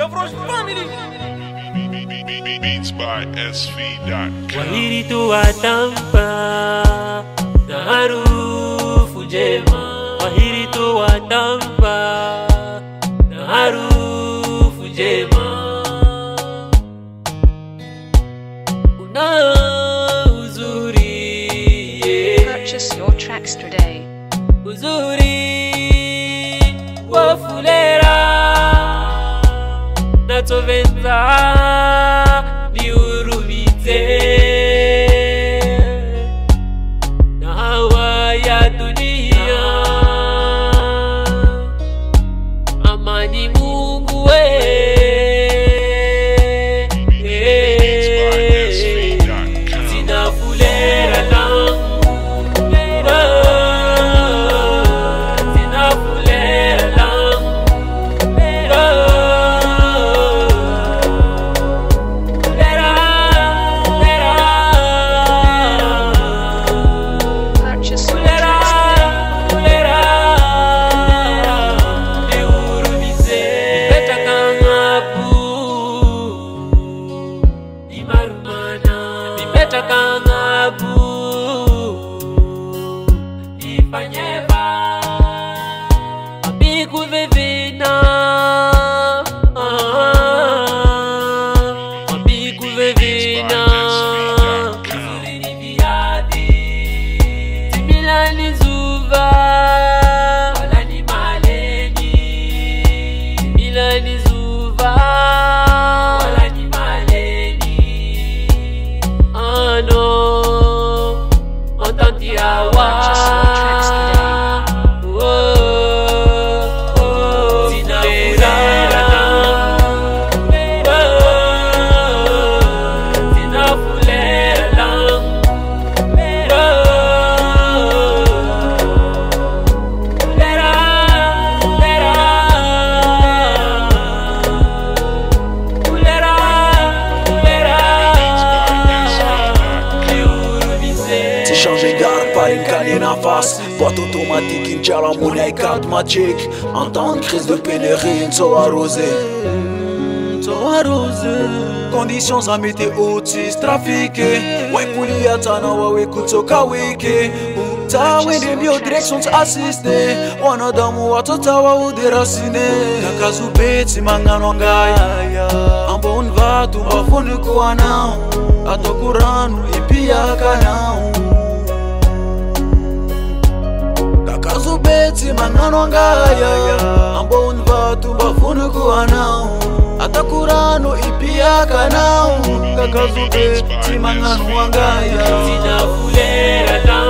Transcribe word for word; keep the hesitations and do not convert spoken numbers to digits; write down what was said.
Afro's family. Beats by S V dot com. Wahiri tuwatampa na harufu njema. Wahiri tuwatampa na harufu njema. Una uzuri, yeah. Purchase your tracks today. Uzuri wa fulera na tovenza ni urubite na hawa ya dunia. Amani Mungu we zina fulera langu changer garde par une canine en face. Boîte automatique, une tchala monnaie carte magique. En temps de crise de pénurie, une so arrosé. So arrosé. Conditions à météo, tis trafiqué. Ouais, pouli atana, ouais, kuto kawike. Tawe de bio directions assisté. Wana damu watotawa uderasine. Kakazu beti mangano ngaya. Ambo unvatu mbafuni kuwa nao. Atokuranu ipia kanao. Kazubeti mangano ngaya ambo unvatu mbafunu kuwa nao. Atakurano ipia kanao. Kakazubeti mangano ngaya zina fulera langu.